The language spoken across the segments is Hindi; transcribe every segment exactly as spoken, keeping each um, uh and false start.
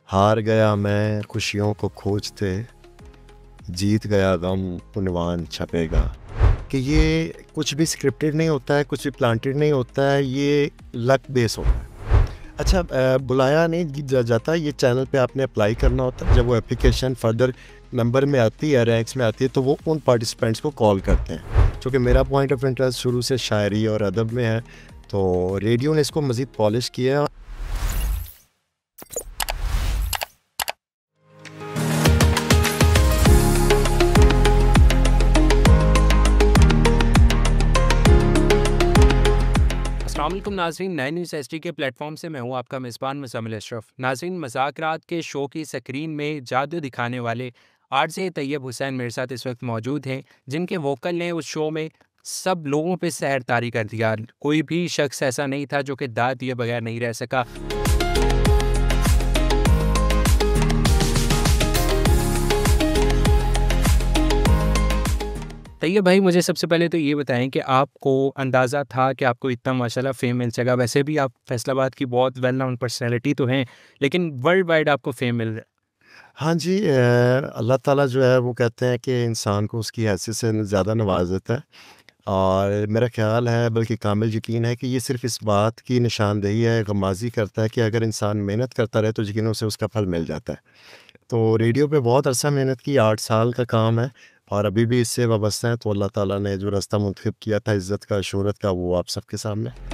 हार गया मैं खुशियों को खोजते, जीत गया गम उन्वान छपेगा। कि ये कुछ भी स्क्रिप्टेड नहीं होता है, कुछ भी प्लांटेड नहीं होता है, ये लक बेस होता है। अच्छा, अ, बुलाया नहीं जा जाता, ये चैनल पे आपने अप्लाई करना होता है। जब वो एप्लीकेशन फर्दर नंबर में आती है, रैंक्स में आती है, तो वो उन पार्टिसिपेंट्स को कॉल करते हैं। चूँकि मेरा पॉइंट ऑफ इंटरेस्ट शुरू से शायरी और अदब में है, तो रेडियो ने इसको मज़ीद पॉलिश किया। अस्सलामुअलैकुम नाज़रीन, नए न्यूज़ एच डी के प्लेटफॉर्म से मैं हूं आपका मेज़बान मुज़म्मिल अशरफ। नाज़रीन, मज़ाक रात के शो की स्क्रीन में जादू दिखाने वाले आरजे तैयब हुसैन मेरे साथ इस वक्त मौजूद हैं, जिनके वोकल ने उस शो में सब लोगों पे सहर तारी कर दिया। कोई भी शख्स ऐसा नहीं था जो कि दाद दिए बगैर नहीं रह सका। तैयब भाई, मुझे सबसे पहले तो ये बताएं कि आपको अंदाज़ा था कि आपको इतना माशाल्लाह फेम मिल जाएगा? वैसे भी आप फैसलाबाद की बहुत वेल नोन पर्सनैलिटी तो हैं, लेकिन वर्ल्ड वाइड आपको फेम मिल रहा है। हाँ जी, अ, अल्लाह ताला जो है वो कहते हैं कि इंसान को उसकी हैसियत से ज़्यादा नवाज देता है। और मेरा ख़्याल है, बल्कि कामिल यकीन है, कि ये सिर्फ़ इस बात की निशानदेही है, गमाज़ी करता है कि अगर इंसान मेहनत करता रहे तो यकीनन उसे उसका फल मिल जाता है। तो रेडियो पे बहुत अरसा मेहनत की, आठ साल का काम है और अभी भी इससे वाबस्ता है। तो अल्लाह ताला ने जो रास्ता मुंतखब किया था इज़्ज़त का, शोहरत का, वो आप सबके सामने है।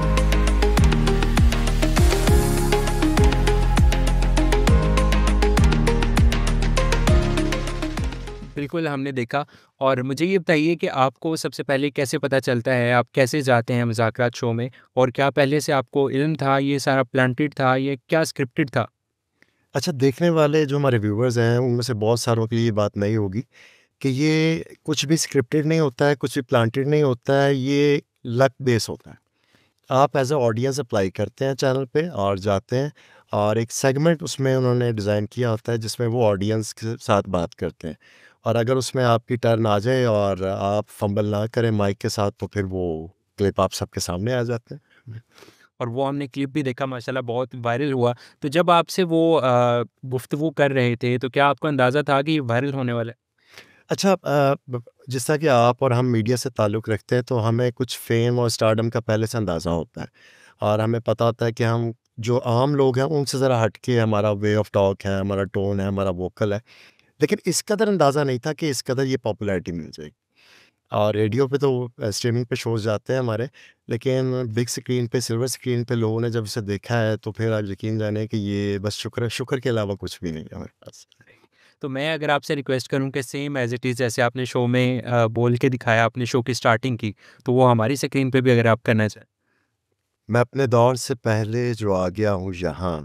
बिल्कुल, हमने देखा। और मुझे ये बताइए कि आपको सबसे पहले कैसे पता चलता है, आप कैसे जाते हैं मुज़ाकरात शो में? और क्या पहले से आपको इल्म था, ये सारा प्लांटेड था, ये क्या स्क्रिप्टेड था? अच्छा, देखने वाले जो हमारे व्यूअर्स हैं, उनमें से बहुत सारों के लिए ये बात नई होगी कि ये कुछ भी स्क्रिप्टेड नहीं होता है, कुछ भी प्लांटेड नहीं होता है, ये लक बेस होता है। आप एज़ अ ऑडियंस अप्लाई करते हैं चैनल पे और जाते हैं, और एक सेगमेंट उसमें उन्होंने डिज़ाइन किया होता है जिसमें वो ऑडियंस के साथ बात करते हैं। और अगर उसमें आपकी टर्न आ जाए और आप फंबल ना करें माइक के साथ, तो फिर वो क्लिप आप सबके सामने आ जाते हैं। और वो हमने क्लिप भी देखा, माशाल्लाह बहुत वायरल हुआ। तो जब आपसे वो अ, गुफ्तगू कर रहे थे, तो क्या आपको अंदाज़ा था कि ये वायरल होने वाला है? अच्छा, अ, ब जिस तरह कि आप और हम मीडिया से ताल्लुक़ रखते हैं, तो हमें कुछ फ़ेम और स्टारडम का पहले से अंदाज़ा होता है। और हमें पता होता है कि हम जो आम लोग हैं, उनसे ज़रा हट के हमारा वे ऑफ़ टॉक है, हमारा टोन है, हमारा वोकल है। लेकिन इस कदर अंदाज़ा नहीं था कि इस कदर ये पॉपुलैरिटी मिल जाएगी। और रेडियो पे तो अ, स्ट्रीमिंग पे शोज़ जाते हैं हमारे, लेकिन बिग स्क्रीन पे, सिल्वर स्क्रीन पे लोगों ने जब इसे देखा है, तो फिर आप यकीन जानिए कि ये बस शुक्र है, शुक्र के अलावा कुछ भी नहीं है हमारे पास। तो मैं अगर आपसे रिक्वेस्ट करूँ कि सेम एज़ इट इज़ जैसे आपने शो में अ, बोल के दिखाया, अपने शो की स्टार्टिंग की, तो वो हमारी स्क्रीन पे भी अगर आप करना चाहें। मैं अपने दौर से पहले जो आ गया हूँ यहाँ,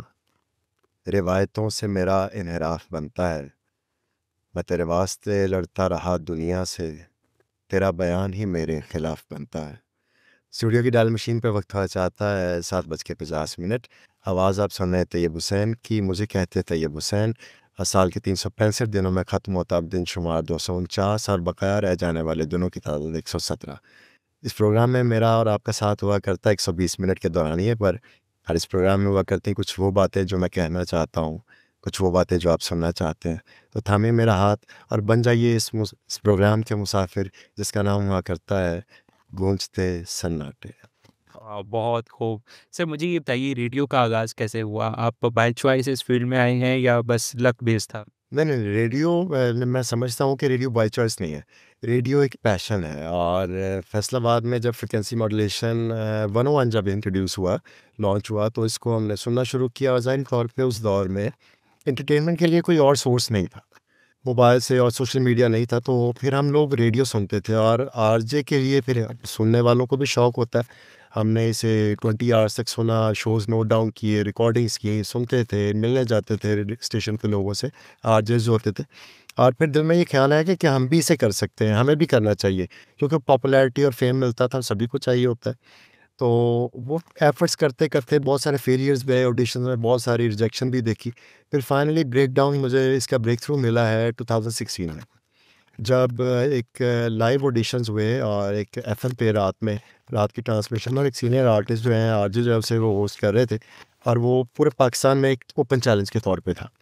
रिवायतों से मेरा इन्हिराफ बनता है। मैं तेरे वास्ते लड़ता रहा दुनिया से, तेरा बयान ही मेरे खिलाफ बनता है। स्टूडियो की डायल मशीन पे वक्त हुआ चाहता है सात बज के पचास मिनट। आवाज़ आप सुन रहे हैं तैयब हुसैन की। मुझे कहते हैं तैयब हुसैन। और साल के तीन सौ पैंसठ दिनों में ख़त्म होता अब दिन शुमार दो सौ उनचास, और बकाया रह जाने वाले दिनों की तादाद एक सौ सत्रह। इस प्रोग्राम में मेरा और आपका साथ हुआ करता है एक सौ बीस मिनट के दौरानिए पर। और इस प्रोग्राम में हुआ करती कुछ वो बातें जो मैं कहना चाहता हूँ, कुछ वो बातें जो आप सुनना चाहते हैं। तो थामिए मेरा हाथ और बन जाइए इस मुस- इस प्रोग्राम के मुसाफिर, जिसका नाम हुआ करता है गूंजते सन्नाटे। अ, बहुत खूब। सर, मुझे ये बताइए, रेडियो का आगाज़ कैसे हुआ? आप बाय चॉइस इस फ़ील्ड में आए हैं या बस लक बेस था? नहीं, नहीं, रेडियो, अ, मैं समझता हूँ कि रेडियो बाय चॉइस नहीं है। रेडियो एक पैशन है। और अ, फैसलाबाद में जब फ्रीक्वेंसी मॉड्यूलेशन अ, वन ओ वन जब इंट्रोड्यूस हुआ, लॉन्च हुआ, तो इसको हमने सुनना शुरू किया। और ज़ाहिर तौर पे उस दौर में एंटरटेनमेंट के लिए कोई और सोर्स नहीं था। मोबाइल से और सोशल मीडिया नहीं था, तो फिर हम लोग रेडियो सुनते थे। और आरजे के लिए फिर सुनने वालों को भी शौक होता है। हमने इसे ट्वेंटी आवर्स तक सुना, शोज़ नोट डाउन किए, रिकॉर्डिंग्स की, सुनते थे, मिलने जाते थे रेडियो स्टेशन के लोगों से, आरजेज़ जो होते थे। और फिर दिल में ये ख्याल आया कि क्या हम भी इसे कर सकते हैं, हमें भी करना चाहिए। क्योंकि पॉपुलैरिटी और फेम मिलता था, सभी को चाहिए होता है। तो वो एफर्ट्स करते-करते बहुत सारे फेलियर्स गए, ऑडिशंस में बहुत सारी रिजेक्शन भी देखी। फिर फाइनली ब्रेकडाउन, मुझे इसका ब्रेक थ्रू मिला है टू थाउज़ेंड सिक्सटीन में। जब एक लाइव ऑडिशंस हुए और एक एफएम पे रात में, रात की ट्रांसमिशन, और एक सीनियर आर्टिस्ट जो हैं, आरजे जो है उसे वो होस्ट कर रहे थे। और वो पूरे पाकिस्तान में एक ओपन चैलेंज के तौर पे था।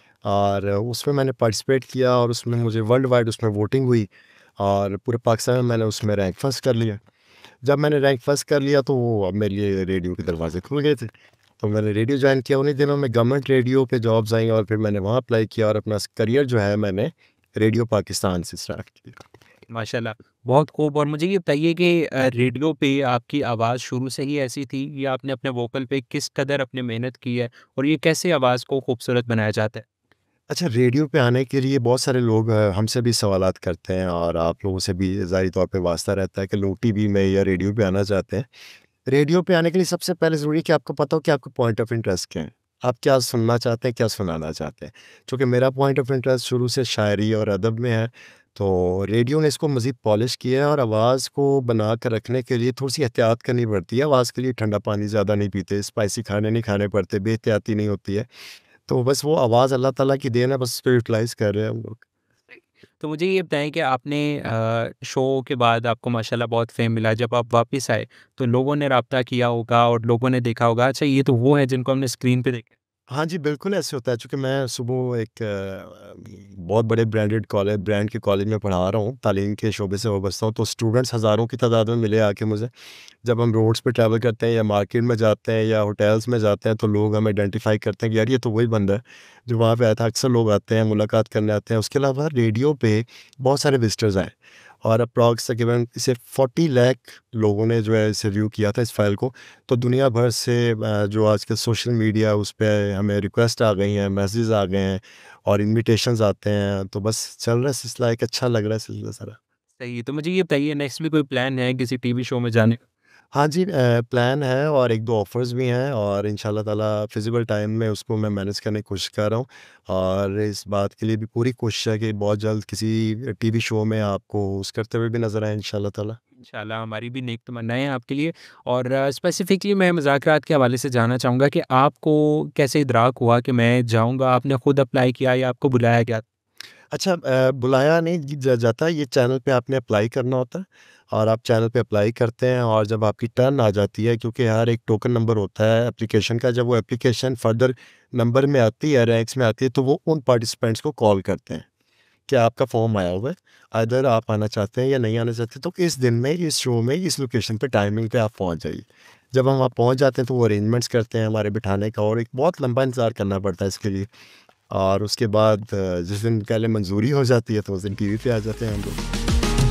और उसमें मैंने पार्टिसिपेट किया और उसमें मुझे वर्ल्ड वाइड उसमें वोटिंग हुई और पूरे पाकिस्तान में मैंने उसमें रैंक फर्स्ट कर लिया। जब मैंने रैंक फर्स्ट कर लिया तो वो अब मेरे लिए रेडियो के दरवाजे खुल गए थे। तो मैंने रेडियो ज्वाइन किया, उन्हीं दिनों में गवर्नमेंट रेडियो पे जॉब्स आई और फिर मैंने वहाँ अप्लाई किया और अपना करियर जो है मैंने रेडियो पाकिस्तान से स्टार्ट किया। माशाल्लाह, बहुत खूब। और मुझे ये बताइए कि अ, रेडियो पे आपकी आवाज़ शुरू से ही ऐसी थी या आपने अपने वोकल पे किस कदर अपने मेहनत की है और ये कैसे आवाज़ को खूबसूरत बनाया जाता है? अच्छा, रेडियो पे आने के लिए बहुत सारे लोग अ, हमसे भी सवालात करते हैं और आप लोगों से भी ज़ाहिरी तौर पे वास्ता रहता है कि लोग टीवी में या रेडियो पे आना चाहते हैं। रेडियो पे आने के लिए सबसे पहले ज़रूरी है कि आपको पता हो कि आपका पॉइंट ऑफ इंटरेस्ट क्या है। आप क्या सुनना चाहते हैं, क्या सुनाना चाहते हैं। चूँकि मेरा पॉइंट ऑफ इंटरेस्ट शुरू से शायरी और अदब में है, तो रेडियो ने इसको मज़ीद पॉलिश किया है और आवाज़ को बना कर रखने के लिए थोड़ी-सी एहतियात करनी पड़ती है। आवाज़ के लिए ठंडा पानी ज़्यादा नहीं पीते, स्पाइसी खाने नहीं खाने पड़ते, बेहतियाती नहीं होती है। तो बस वो आवाज़ अल्लाह ताला की देन है, बस उसको यूटिलाइज़ कर रहे हैं हम लोग। तो मुझे ये बताएँ कि आपने अ, शो के बाद आपको माशाल्लाह बहुत फ़ेम मिला, जब आप वापस आए, तो लोगों ने राब्ता किया होगा और लोगों ने देखा होगा, अच्छा ये तो वो है जिनको हमने स्क्रीन पे देखा है। हाँ जी, बिल्कुल ऐसे होता है चूँकि मैं सुबह एक अ, बहुत बड़े ब्रांडेड कॉलेज ब्रांड के कॉलेज में पढ़ा रहा हूँ, तालीम के शोबे से वाबस्ता हूँ, तो स्टूडेंट्स हज़ारों की तादाद में मिले आके मुझे। जब हम रोड्स पे ट्रैवल करते हैं या मार्केट में जाते हैं या होटल्स में जाते हैं, तो लोग हमें आइडेंटिफ़ाई करते हैं कि यार ये तो वही बंदा है, जो वहाँ पे आया था। अक्सर लोग आते हैं, मुलाकात करने आते हैं। उसके अलावा रेडियो पे बहुत सारे विज़िटर्स आए और अप्रॉक्स तकरीबन इसे फ़ोर्टी लाख लोगों ने जो है इसे व्यू किया था इस फ़ाइल को। तो दुनिया भर से अ, जो आजकल सोशल मीडिया उस पे हमें रिक्वेस्ट आ गई हैं, मैसेजेस आ गए हैं और इन्विटेशंस आते हैं, तो बस चल रहा है सिलसिला, एक अच्छा लग रहा है सिलसिला सारा। सही, तो मुझे ये बताइए नेक्स्ट भी कोई प्लान है किसी टीवी शो में जाने का? हाँ जी, अ, प्लान है और एक दो ऑफ़र्स भी हैं और इंशाल्लाह ताला फिज़िबल टाइम में उसको मैं मैनेज करने की कोशिश कर रहा हूँ और इस बात के लिए भी पूरी कोशिश है कि बहुत जल्द किसी टीवी शो में आपको होस्ट करते हुए भी नज़र आएँ इंशाल्लाह ताला। इंशाल्लाह हमारी भी नेक तमन्नाएँ हैं आपके लिए। और स्पेसिफ़िकली मैं मुज़ाकरात के हवाले से जानना चाहूँगा कि आपको कैसे इदराक हुआ कि मैं जाऊँगा? आपने खुद अप्लाई किया या आपको बुलाया गया? अच्छा, अ, बुलाया नहीं ज जाता, ये चैनल पे आपने अप्लाई करना होता है और आप चैनल पे अप्लाई करते हैं और जब आपकी टर्न आ जाती है, क्योंकि हर एक टोकन नंबर होता है एप्लीकेशन का, जब वो एप्लीकेशन फर्दर नंबर में आती है, रैंक्स में आती है, तो वो उन पार्टिसिपेंट्स को कॉल करते हैं कि आपका फॉर्म आया हुआ है, आइदर आप आना चाहते हैं या नहीं आना चाहते, तो इस दिन में, इस शो में, इस लोकेशन पे, टाइमिंग पे आप पहुँच जाइए। जब हम वहाँ पहुँच जाते हैं तो वो अरेंजमेंट्स करते हैं हमारे बिठाने का और एक बहुत लंबा इंतज़ार करना पड़ता है इसके लिए। और उसके बाद अ, जिस दिन पहले मंजूरी हो जाती है तो उस दिन टीवी पे आ जाते हैं हम लोग।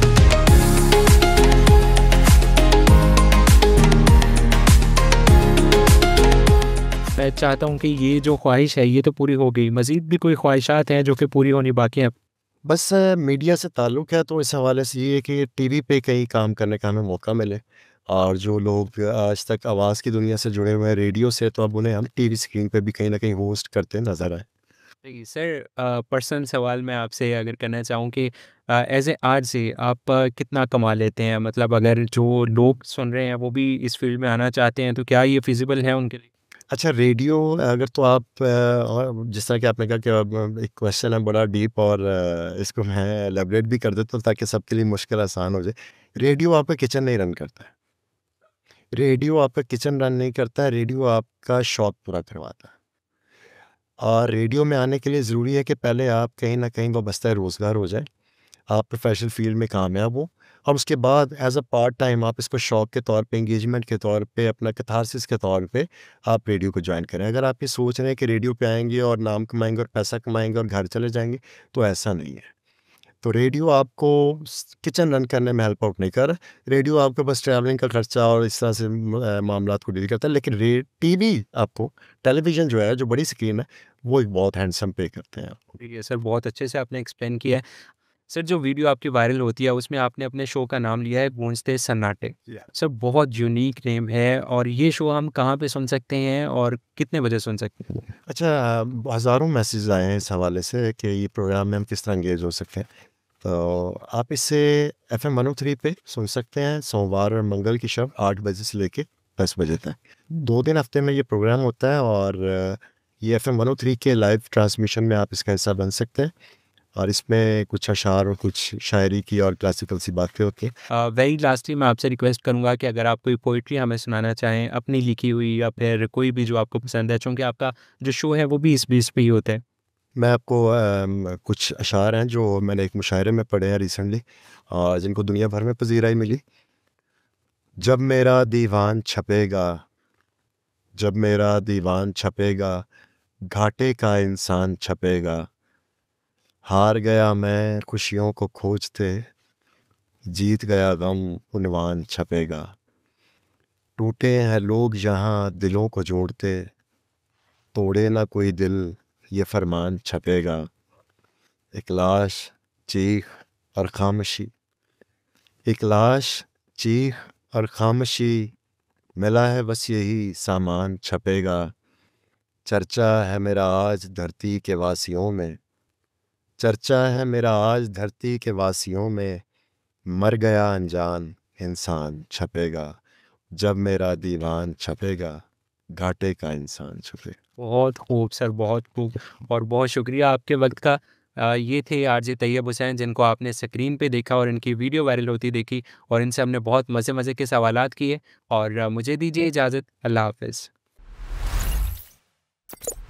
मैं चाहता हूँ कि ये जो ख्वाहिश है ये तो पूरी हो गई, मज़ीद भी कोई ख्वाहिशात हैं जो कि पूरी होनी बाकी हैं? बस अ, मीडिया से ताल्लुक़ है तो इस हवाले से ये है कि टीवी पे कहीं काम करने का हमें मौका मिले और जो लोग आज तक आवाज़ की दुनिया से जुड़े हुए हैं रेडियो से, तो अब उन्हें हम टीवी स्क्रीन पे भी कहीं न कहीं होस्ट करते नज़र आएँ। जी सर, अ, पर्सनल सवाल मैं आपसे अगर करना चाहूँ कि अ, एज़ ए आरजे आप अ, कितना कमा लेते हैं? मतलब अगर जो लोग सुन रहे हैं वो भी इस फ़ील्ड में आना चाहते हैं तो क्या ये फ़िज़िबल है उनके लिए? अच्छा, रेडियो अगर तो आप अ, और जिस तरह कि आपने कहा कि अब एक क्वेश्चन है बड़ा डीप और अ, इसको मैं एलैबोरेट भी कर देता हूँ ताकि सबके लिए मुश्किल आसान हो जाए। रेडियो आपका किचन नहीं रन करता है। रेडियो आपका किचन रन नहीं करता है, रेडियो आपका शौक पूरा करवाता है। और रेडियो में आने के लिए ज़रूरी है कि पहले आप कहीं न कहीं वाबस्ता रोज़गार हो जाएँ, आप प्रोफ़ेशनल फ़ील्ड में कामयाब हो और उसके बाद एज़ अ पार्ट टाइम आप इसको शौक के तौर पे, एंगेजमेंट के तौर पे, अपना कैथारसिस के तौर पे आप रेडियो को जॉइन करें। अगर आप ये सोच रहे हैं कि रेडियो पे आएँगे और नाम कमाएँगे और पैसा कमाएँगे और घर चले जाएँगे, तो ऐसा नहीं है। तो रेडियो आपको स किचन रन करने में हेल्प आउट नहीं कर रहा। रेडियो आपको बस ट्रैवलिंग का खर्चा और इस तरह से म अ, मामलात को डील करता है। लेकिन रे टीवी आपको, टेलीविज़न जो है, जो बड़ी स्क्रीन है, वो एक बहुत हैंडसम पे करते हैं आपको। ठीक है सर, बहुत अच्छे से आपने एक्सप्लेन किया है। सर जो वीडियो आपकी वायरल होती है उसमें आपने अपने शो का नाम लिया है गूंजते सन्नाटे। या सर बहुत यूनिक नेम है और ये शो हम कहाँ पे सुन सकते हैं और कितने बजे सुन सकते हैं? अच्छा, अ, हज़ारों मैसेज आए हैं इस हवाले से कि ये प्रोग्राम में हम किस तरह एंगेज हो सकते हैं। तो आप इसे एफ़एम वन ओ थ्री पे सुन सकते हैं सोमवार और मंगल की शब आठ बजे से लेके दस बजे तक। दो दिन हफ़्ते में ये प्रोग्राम होता है और अ, ये एफ़एम वन ओ थ्री के लाइव ट्रांसमिशन में आप इसका हिस्सा बन सकते हैं। और इसमें कुछ अशार और कुछ शायरी की और क्लासिकल सी बातें होती हैं। वेरी लास्टली मैं आपसे रिक्वेस्ट करूंगा कि अगर आप कोई पोइट्री हमें सुनाना चाहें अपनी लिखी हुई या फिर कोई भी जो आपको पसंद है, चूँकि आपका जो शो है वो भी इस बेस पे ही होता है। मैं आपको अम, कुछ अशार हैं जो मैंने एक मुशायरे में पढ़े हैं रिसेंटली और जिनको दुनिया भर में पजीराई मिली। जब मेरा दीवान छपेगा, जब मेरा दीवान छपेगा, घाटे का इंसान छपेगा। हार गया मैं खुशियों को खोजते, जीत गया गम उन्वान छपेगा। टूटे हैं लोग यहाँ दिलों को जोड़ते, तोड़े ना कोई दिल ये फरमान छपेगा। एक लाश, चीख और खामोशी, एक लाश, चीख और खामोशी, मिला है बस यही सामान छपेगा। चर्चा है मेरा आज धरती के वासियों में, चर्चा है मेरा आज धरती के वासियों में, मर गया अनजान इंसान छपेगा। जब मेरा दीवान छपेगा, घाटे का इंसान छपेगा। बहुत खूब सर, बहुत खूब, और बहुत शुक्रिया आपके वक्त का। अ, ये थे आरजे तैयब हुसैन, जिनको आपने स्क्रीन पे देखा और इनकी वीडियो वायरल होती देखी, और इनसे हमने बहुत मज़े मज़े के सवालात किए। और अ, मुझे दीजिए इजाज़त। अल्लाह हाफ़िज़।